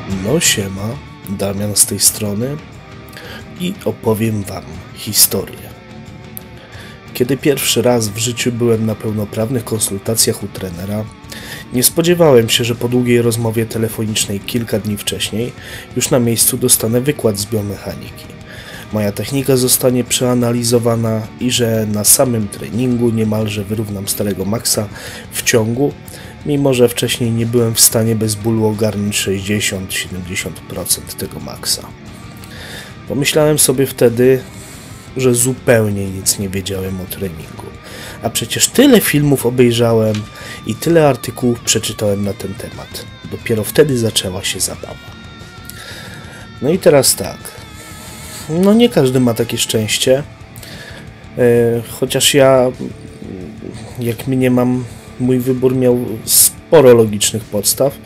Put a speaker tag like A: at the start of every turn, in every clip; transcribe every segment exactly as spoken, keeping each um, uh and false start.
A: No siema, Damian z tej strony i opowiem wam historię. Kiedy pierwszy raz w życiu byłem na pełnoprawnych konsultacjach u trenera, nie spodziewałem się, że po długiej rozmowie telefonicznej kilka dni wcześniej już na miejscu dostanę wykład z biomechaniki. Moja technika zostanie przeanalizowana i że na samym treningu niemalże wyrównam starego Maxa w ciągu, mimo że wcześniej nie byłem w stanie bez bólu ogarnąć sześćdziesiąt do siedemdziesięciu procent tego Maxa. Pomyślałem sobie wtedy, że zupełnie nic nie wiedziałem o treningu, a przecież tyle filmów obejrzałem i tyle artykułów przeczytałem na ten temat. Dopiero wtedy zaczęła się zabawa. No i teraz tak, no nie każdy ma takie szczęście, chociaż ja, jak mnie mam, mój wybór miał sporo logicznych podstaw.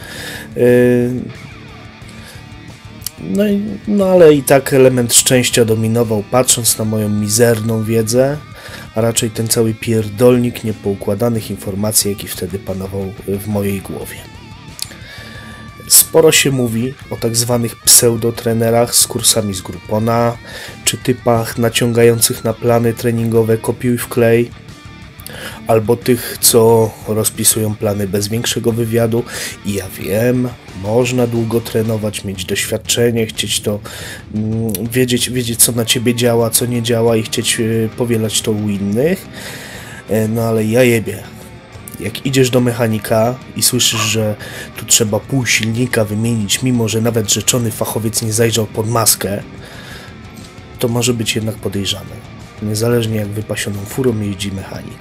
A: No, i, no ale i tak element szczęścia dominował, patrząc na moją mizerną wiedzę, a raczej ten cały pierdolnik niepoukładanych informacji, jaki wtedy panował w mojej głowie. Sporo się mówi o tak zwanych pseudotrenerach z kursami z Groupona, czy typach naciągających na plany treningowe kopiuj wklej, albo tych, co rozpisują plany bez większego wywiadu. I ja wiem, można długo trenować, mieć doświadczenie, chcieć to mm, wiedzieć, wiedzieć co na ciebie działa, co nie działa i chcieć yy, powielać to u innych. E, no ale ja jebie. Jak idziesz do mechanika i słyszysz, że tu trzeba pół silnika wymienić, mimo że nawet rzeczony fachowiec nie zajrzał pod maskę, to może być jednak podejrzane. Niezależnie jak wypasioną furą jeździ mechanik.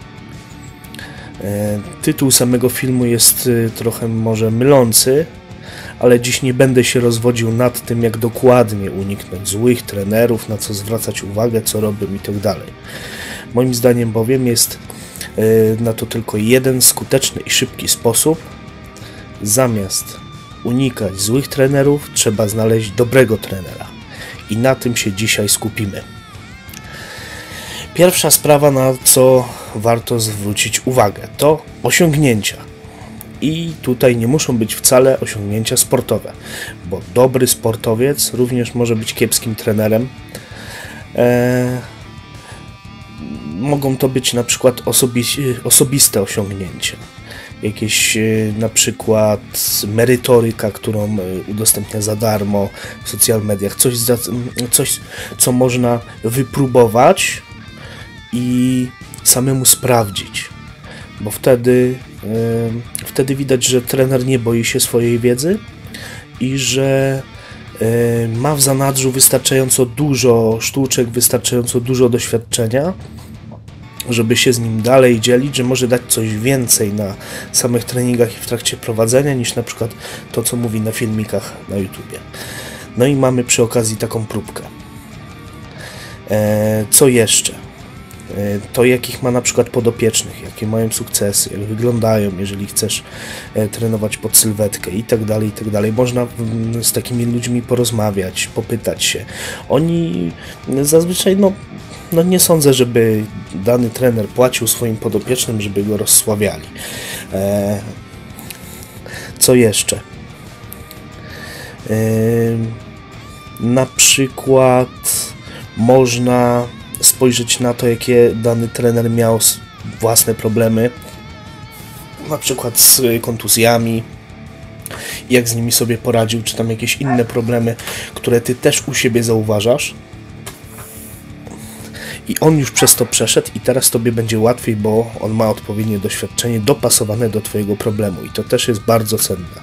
A: Tytuł samego filmu jest trochę może mylący, ale dziś nie będę się rozwodził nad tym, jak dokładnie uniknąć złych trenerów, na co zwracać uwagę, co robią itd. Moim zdaniem bowiem jest na to tylko jeden skuteczny i szybki sposób. Zamiast unikać złych trenerów, trzeba znaleźć dobrego trenera. I na tym się dzisiaj skupimy. Pierwsza sprawa, na co warto zwrócić uwagę, to osiągnięcia. I tutaj nie muszą być wcale osiągnięcia sportowe, bo dobry sportowiec również może być kiepskim trenerem. Eee, mogą to być na przykład osobi osobiste osiągnięcia. Jakieś na przykład merytoryka, którą udostępnia za darmo w social mediach. Coś, za, coś co można wypróbować i samemu sprawdzić, bo wtedy, yy, wtedy widać, że trener nie boi się swojej wiedzy i że yy, ma w zanadrzu wystarczająco dużo sztuczek, wystarczająco dużo doświadczenia, żeby się z nim dalej dzielić, że może dać coś więcej na samych treningach i w trakcie prowadzenia niż na przykład to, co mówi na filmikach na YouTubie. No i mamy przy okazji taką próbkę. E, co jeszcze? E, to jakich ma na przykład podopiecznych, jakie mają sukcesy, jak wyglądają, jeżeli chcesz e, trenować pod sylwetkę i tak dalej, i tak dalej. Można m, z takimi ludźmi porozmawiać, popytać się. Oni zazwyczaj, no No nie sądzę, żeby dany trener płacił swoim podopiecznym, żeby go rozsławiali. Eee, co jeszcze? Eee, na przykład można spojrzeć na to, jakie dany trener miał własne problemy, na przykład z kontuzjami, jak z nimi sobie poradził, czy tam jakieś inne problemy, które ty też u siebie zauważasz. I on już przez to przeszedł i teraz tobie będzie łatwiej, bo on ma odpowiednie doświadczenie dopasowane do twojego problemu i to też jest bardzo cenne.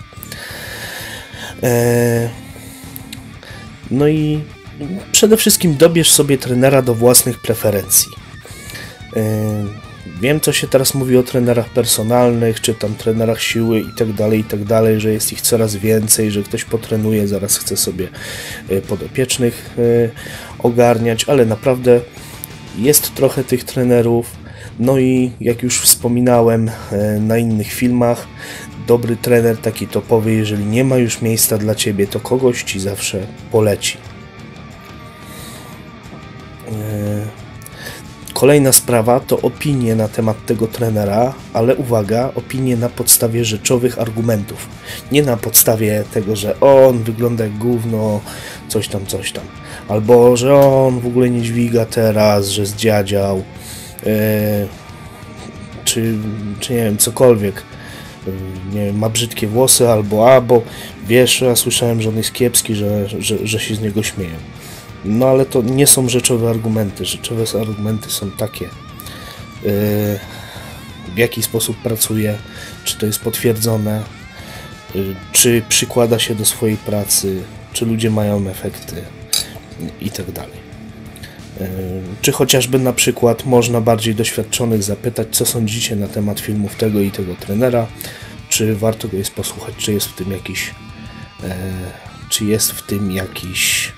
A: Eee, no i przede wszystkim dobierz sobie trenera do własnych preferencji. Eee, wiem, co się teraz mówi o trenerach personalnych, czy tam trenerach siły i tak dalej, i tak dalej, że jest ich coraz więcej, że ktoś potrenuje, zaraz chce sobie podopiecznych ogarniać, ale naprawdę jest trochę tych trenerów, no i jak już wspominałem na innych filmach, dobry trener, taki topowy, jeżeli nie ma już miejsca dla ciebie, to kogoś ci zawsze poleci. Kolejna sprawa to opinie na temat tego trenera, ale uwaga, opinie na podstawie rzeczowych argumentów. Nie na podstawie tego, że on wygląda jak gówno, coś tam, coś tam. Albo, że on w ogóle nie dźwiga teraz, że zdziadział, yy, czy, czy nie wiem, cokolwiek. Nie wiem, ma brzydkie włosy, albo, albo wiesz, ja słyszałem, że on jest kiepski, że, że, że się z niego śmieją. No ale to nie są rzeczowe argumenty. Rzeczowe argumenty są takie, yy, w jaki sposób pracuje, czy to jest potwierdzone, yy, czy przykłada się do swojej pracy, czy ludzie mają efekty i tak dalej. Yy, czy chociażby na przykład można bardziej doświadczonych zapytać, co sądzicie na temat filmów tego i tego trenera, czy warto go jest posłuchać, czy jest w tym jakiś, yy, czy jest w tym jakiś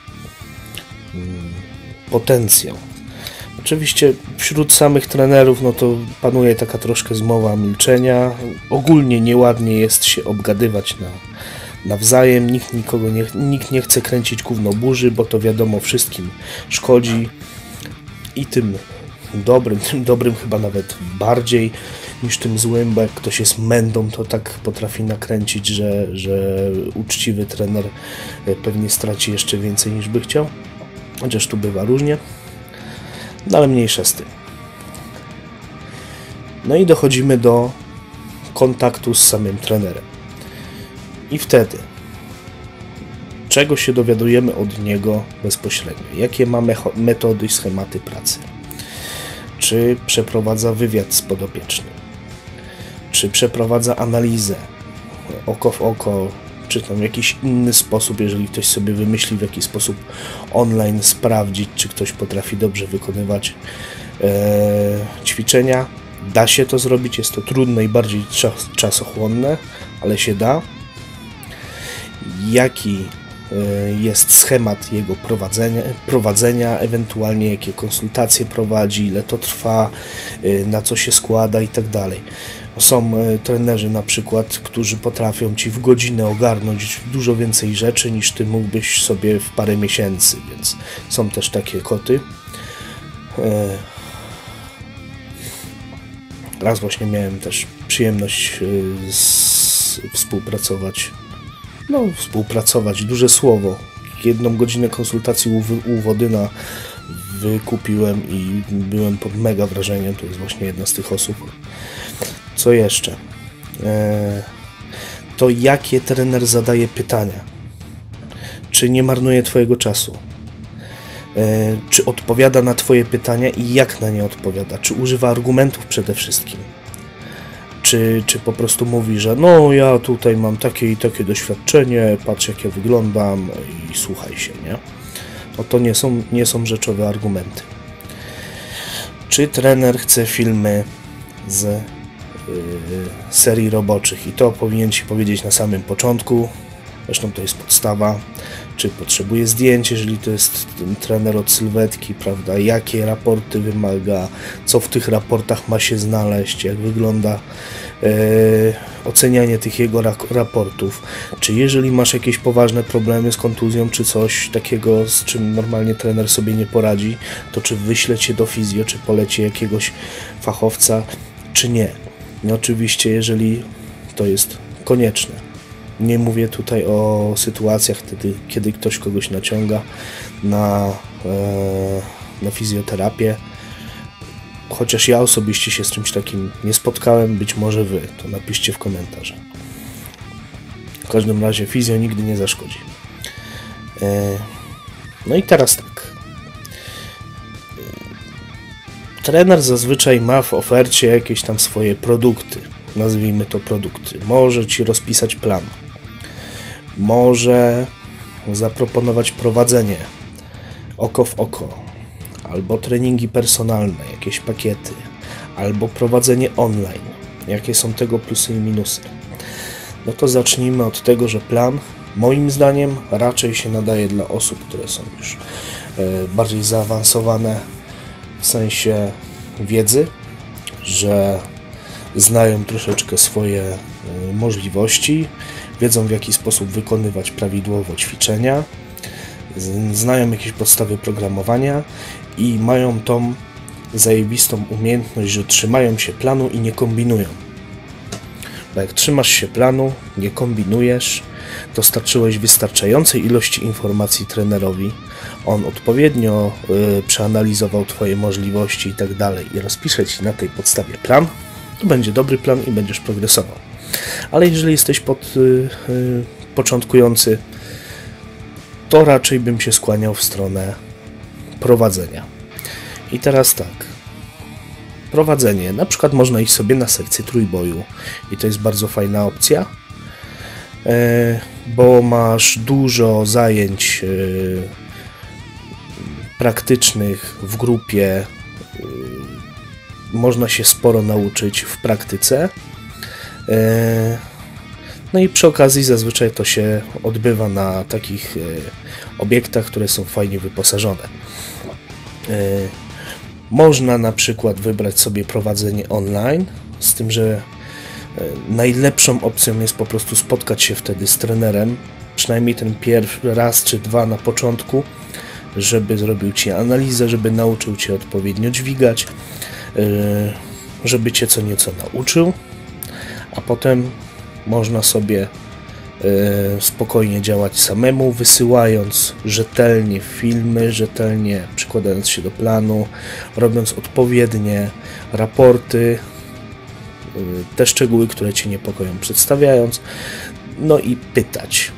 A: potencjał. Oczywiście wśród samych trenerów no to panuje taka troszkę zmowa milczenia. Ogólnie nieładnie jest się obgadywać na, nawzajem. Nikt nikogo nie, nikt nie chce kręcić gówno burzy, bo to wiadomo wszystkim szkodzi. I tym dobrym, tym dobrym chyba nawet bardziej niż tym złym, bo jak ktoś jest mędą, to tak potrafi nakręcić, że, że uczciwy trener pewnie straci jeszcze więcej niż by chciał. Chociaż tu bywa różnie, no ale mniejsza z tym. No i dochodzimy do kontaktu z samym trenerem. I wtedy, czego się dowiadujemy od niego bezpośrednio? Jakie ma metody i schematy pracy? Czy przeprowadza wywiad z podopiecznym? Czy przeprowadza analizę oko w oko? Czy tam w jakiś inny sposób, jeżeli ktoś sobie wymyśli, w jaki sposób online sprawdzić, czy ktoś potrafi dobrze wykonywać e, ćwiczenia. Da się to zrobić, jest to trudne i bardziej czas, czasochłonne, ale się da. Jaki e, jest schemat jego prowadzenia, prowadzenia, ewentualnie jakie konsultacje prowadzi, ile to trwa, e, na co się składa i tak dalej. Są trenerzy na przykład, którzy potrafią Ci w godzinę ogarnąć dużo więcej rzeczy niż Ty mógłbyś sobie w parę miesięcy, więc są też takie koty. Raz właśnie miałem też przyjemność z, współpracować, no współpracować, duże słowo. Jedną godzinę konsultacji u, u Wodyna wykupiłem i byłem pod mega wrażeniem, to jest właśnie jedna z tych osób. Co jeszcze? Eee, to jakie trener zadaje pytania? Czy nie marnuje Twojego czasu? Eee, czy odpowiada na Twoje pytania i jak na nie odpowiada? Czy używa argumentów przede wszystkim? Czy, czy po prostu mówi, że no ja tutaj mam takie i takie doświadczenie, patrz jak ja wyglądam i słuchaj się, nie? No to nie są, nie są rzeczowe argumenty. Czy trener chce filmy z serii roboczych i to powinien Ci powiedzieć na samym początku, zresztą to jest podstawa, czy potrzebuje zdjęć, jeżeli to jest ten trener od sylwetki, prawda, jakie raporty wymaga, co w tych raportach ma się znaleźć, jak wygląda e, ocenianie tych jego ra raportów, czy jeżeli masz jakieś poważne problemy z kontuzją, czy coś takiego, z czym normalnie trener sobie nie poradzi, to czy wyśle Cię do fizjo, czy poleci jakiegoś fachowca, czy nie. No oczywiście, jeżeli to jest konieczne. Nie mówię tutaj o sytuacjach wtedy, kiedy ktoś kogoś naciąga na, e, na fizjoterapię. Chociaż ja osobiście się z czymś takim nie spotkałem, być może Wy, to napiszcie w komentarzach. W każdym razie fizjo nigdy nie zaszkodzi. E, no i teraz tak. Trener zazwyczaj ma w ofercie jakieś tam swoje produkty, nazwijmy to produkty. Może Ci rozpisać plan, może zaproponować prowadzenie oko w oko, albo treningi personalne, jakieś pakiety, albo prowadzenie online. Jakie są tego plusy i minusy? No to zacznijmy od tego, że plan moim zdaniem raczej się nadaje dla osób, które są już bardziej zaawansowane w sensie wiedzy, że znają troszeczkę swoje możliwości, wiedzą w jaki sposób wykonywać prawidłowo ćwiczenia, znają jakieś podstawy programowania i mają tą zajebistą umiejętność, że trzymają się planu i nie kombinują. Bo jak trzymasz się planu, nie kombinujesz, dostarczyłeś wystarczającej ilości informacji trenerowi, on odpowiednio y, przeanalizował Twoje możliwości i tak dalej i rozpisze Ci na tej podstawie plan, to będzie dobry plan i będziesz progresował. Ale jeżeli jesteś pod, y, y, początkujący, to raczej bym się skłaniał w stronę prowadzenia. I teraz tak. Prowadzenie. Na przykład można iść sobie na sekcję trójboju i to jest bardzo fajna opcja, e, bo masz dużo zajęć e, praktycznych w grupie. E, można się sporo nauczyć w praktyce. E, no i przy okazji zazwyczaj to się odbywa na takich e, obiektach, które są fajnie wyposażone. E, Można na przykład wybrać sobie prowadzenie online, z tym, że najlepszą opcją jest po prostu spotkać się wtedy z trenerem, przynajmniej ten pierwszy raz czy dwa na początku, żeby zrobił Ci analizę, żeby nauczył Cię odpowiednio dźwigać, żeby Cię co nieco nauczył, a potem można sobie spokojnie działać samemu, wysyłając rzetelnie filmy, rzetelnie przykładając się do planu, robiąc odpowiednie raporty, te szczegóły, które Cię niepokoją, przedstawiając, no i pytać.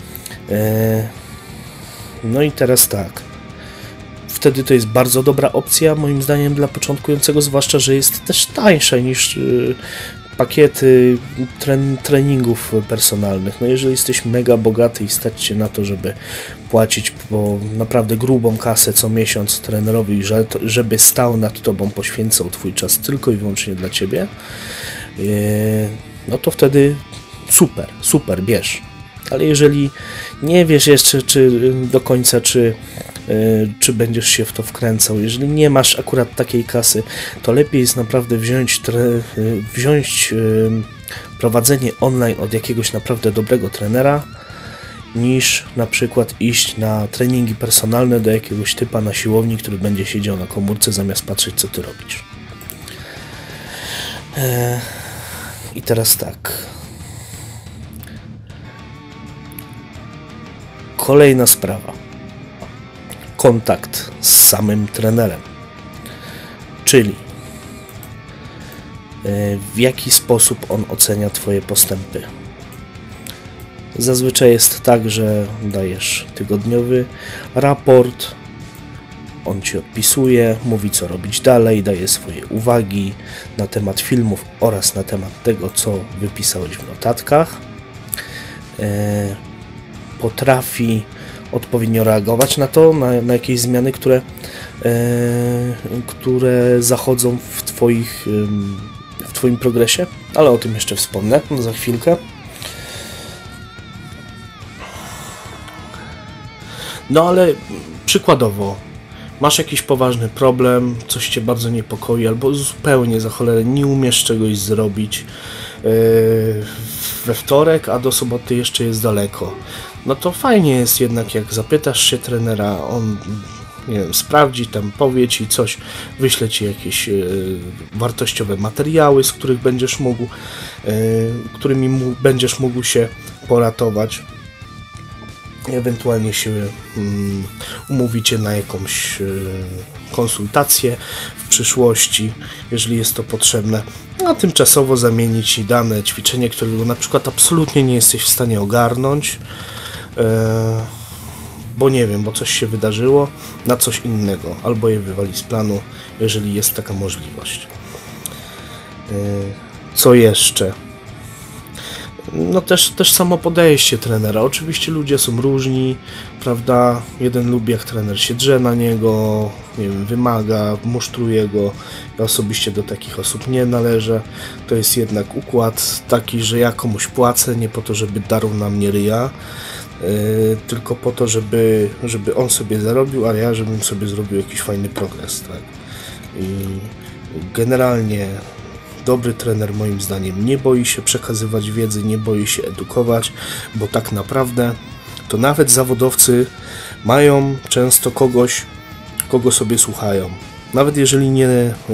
A: No i teraz tak, wtedy to jest bardzo dobra opcja moim zdaniem dla początkującego, zwłaszcza, że jest też tańsza niż pakiety tren treningów personalnych. No jeżeli jesteś mega bogaty i stać Cię na to, żeby płacić po naprawdę grubą kasę co miesiąc trenerowi, żeby stał nad Tobą, poświęcał Twój czas tylko i wyłącznie dla Ciebie, no to wtedy super, super, bierz. Ale jeżeli nie wiesz jeszcze czy do końca, czy czy będziesz się w to wkręcał, jeżeli nie masz akurat takiej kasy, to lepiej jest naprawdę wziąć, wziąć prowadzenie online od jakiegoś naprawdę dobrego trenera, niż na przykład iść na treningi personalne do jakiegoś typa na siłowni, który będzie siedział na komórce zamiast patrzeć, co Ty robisz. I teraz tak. Kolejna sprawa. Kontakt z samym trenerem. Czyli w jaki sposób on ocenia Twoje postępy. Zazwyczaj jest tak, że dajesz tygodniowy raport, on Ci odpisuje, mówi co robić dalej, daje swoje uwagi na temat filmów oraz na temat tego, co wypisałeś w notatkach. Potrafi odpowiednio reagować na to, na, na jakieś zmiany, które, e, które zachodzą w, twoich, w Twoim progresie, ale o tym jeszcze wspomnę za chwilkę. No ale przykładowo, masz jakiś poważny problem, coś Cię bardzo niepokoi, albo zupełnie za cholerę nie umiesz czegoś zrobić yy, we wtorek, a do soboty jeszcze jest daleko. No to fajnie jest jednak, jak zapytasz się trenera, on nie wiem, sprawdzi, tam powie Ci coś, wyśle Ci jakieś yy, wartościowe materiały, z których będziesz mógł, yy, którymi mu, będziesz mógł się poratować. Ewentualnie się um, umówicie na jakąś y, konsultację w przyszłości, jeżeli jest to potrzebne, a tymczasowo zamienić Ci dane ćwiczenie, którego na przykład absolutnie nie jesteś w stanie ogarnąć, y, bo nie wiem, bo coś się wydarzyło, na coś innego, albo je wywali z planu, jeżeli jest taka możliwość. Y, co jeszcze? No też, też samo podejście trenera. Oczywiście ludzie są różni, prawda? Jeden lubi, jak trener się drze na niego, nie wiem, wymaga, musztruje go. Ja osobiście do takich osób nie należę. To jest jednak układ taki, że ja komuś płacę nie po to, żeby darł na mnie ryja, yy, tylko po to, żeby, żeby on sobie zarobił, a ja żebym sobie zrobił jakiś fajny progres, tak? I generalnie dobry trener moim zdaniem nie boi się przekazywać wiedzy, nie boi się edukować, bo tak naprawdę to nawet zawodowcy mają często kogoś, kogo sobie słuchają. nawet jeżeli nie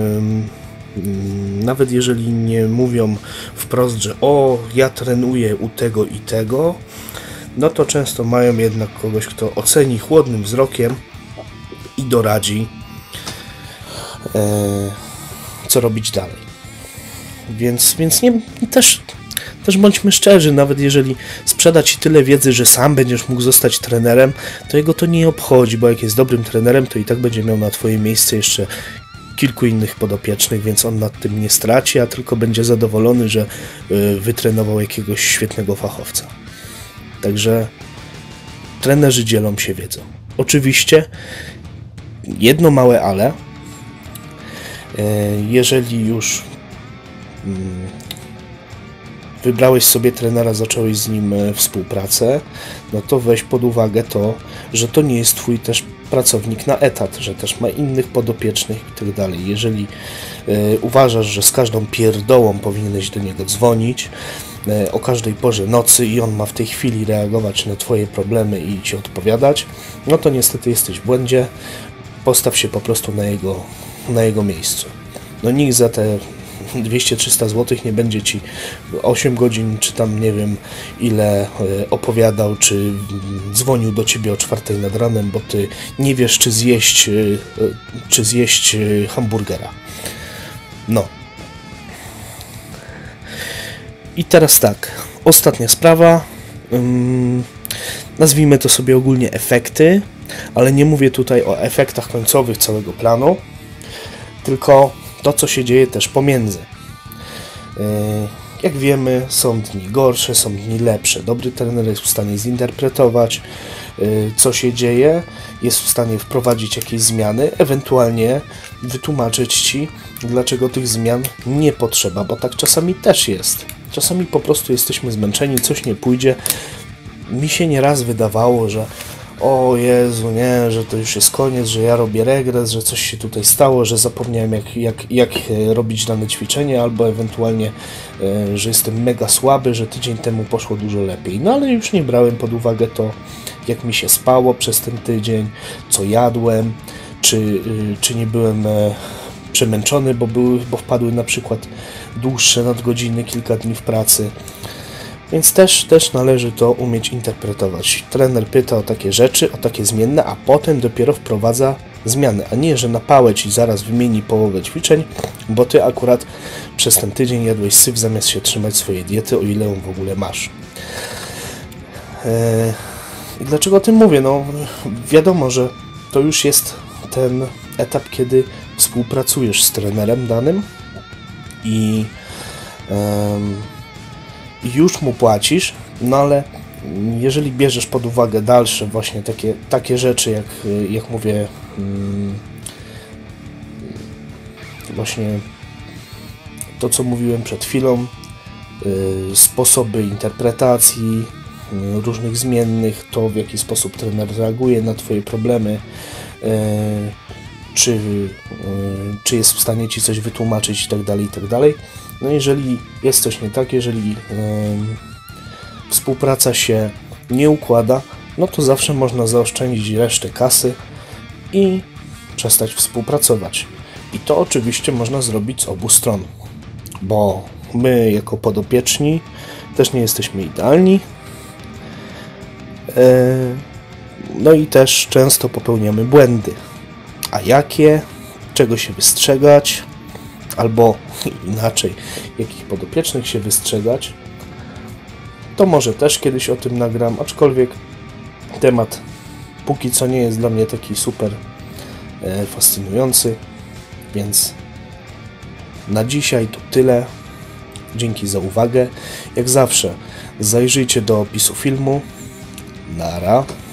A: nawet jeżeli nie mówią wprost, że o, ja trenuję u tego i tego, no to często mają jednak kogoś, kto oceni chłodnym wzrokiem i doradzi, e, co robić dalej. Więc, więc nie, też, też bądźmy szczerzy, nawet jeżeli sprzeda Ci tyle wiedzy, że sam będziesz mógł zostać trenerem, to jego to nie obchodzi, bo jak jest dobrym trenerem, to i tak będzie miał na Twoje miejsce jeszcze kilku innych podopiecznych, więc on nad tym nie straci, a tylko będzie zadowolony, że y, wytrenował jakiegoś świetnego fachowca. Także trenerzy dzielą się wiedzą. Oczywiście jedno małe ale, y, jeżeli już y, wybrałeś sobie trenera, zacząłeś z nim współpracę, no to weź pod uwagę to, że to nie jest Twój też pracownik na etat, że też ma innych podopiecznych i tak dalej. Jeżeli y, uważasz, że z każdą pierdołą powinieneś do niego dzwonić y, o każdej porze nocy i on ma w tej chwili reagować na Twoje problemy i Ci odpowiadać, no to niestety jesteś w błędzie. Postaw się po prostu na jego, na jego miejscu. No nikt za te dwieście trzysta złotych nie będzie Ci osiem godzin, czy tam nie wiem ile opowiadał, czy dzwonił do Ciebie o czwartej nad ranem, bo Ty nie wiesz, czy zjeść, czy zjeść hamburgera. No. I teraz tak, ostatnia sprawa. Um, nazwijmy to sobie ogólnie efekty, ale nie mówię tutaj o efektach końcowych całego planu, tylko to, co się dzieje też pomiędzy. Jak wiemy, są dni gorsze, są dni lepsze. Dobry trener jest w stanie zinterpretować, co się dzieje, jest w stanie wprowadzić jakieś zmiany, ewentualnie wytłumaczyć Ci, dlaczego tych zmian nie potrzeba, bo tak czasami też jest. Czasami po prostu jesteśmy zmęczeni, coś nie pójdzie. Mi się nieraz wydawało, że o Jezu, nie, że to już jest koniec, że ja robię regres, że coś się tutaj stało, że zapomniałem jak, jak, jak robić dane ćwiczenie, albo ewentualnie, e, że jestem mega słaby, że tydzień temu poszło dużo lepiej. No ale już nie brałem pod uwagę to, jak mi się spało przez ten tydzień, co jadłem, czy, y, czy nie byłem e, przemęczony, bo, były, bo wpadły na przykład dłuższe nadgodziny, kilka dni w pracy. Więc też, też należy to umieć interpretować. Trener pyta o takie rzeczy, o takie zmienne, a potem dopiero wprowadza zmiany, a nie, że na pałę Ci zaraz wymieni połowę ćwiczeń, bo Ty akurat przez ten tydzień jadłeś syf, zamiast się trzymać swojej diety, o ile ją w ogóle masz. Eee, I dlaczego o tym mówię? No wiadomo, że to już jest ten etap, kiedy współpracujesz z trenerem danym i um, już mu płacisz, no ale jeżeli bierzesz pod uwagę dalsze właśnie takie, takie rzeczy, jak, jak mówię, właśnie to, co mówiłem przed chwilą, sposoby interpretacji różnych zmiennych, to w jaki sposób trener reaguje na Twoje problemy, czy, czy jest w stanie Ci coś wytłumaczyć i tak dalej, i tak dalej. No jeżeli jest coś nie tak, jeżeli yy, współpraca się nie układa, no to zawsze można zaoszczędzić resztę kasy i przestać współpracować. I to oczywiście można zrobić z obu stron, bo my jako podopieczni też nie jesteśmy idealni, yy, no i też często popełniamy błędy. A jakie? Czego się wystrzegać? Albo inaczej, jakich podopiecznych się wystrzegać, to może też kiedyś o tym nagram, aczkolwiek temat póki co nie jest dla mnie taki super e, fascynujący, więc na dzisiaj to tyle. Dzięki za uwagę. Jak zawsze zajrzyjcie do opisu filmu. Nara.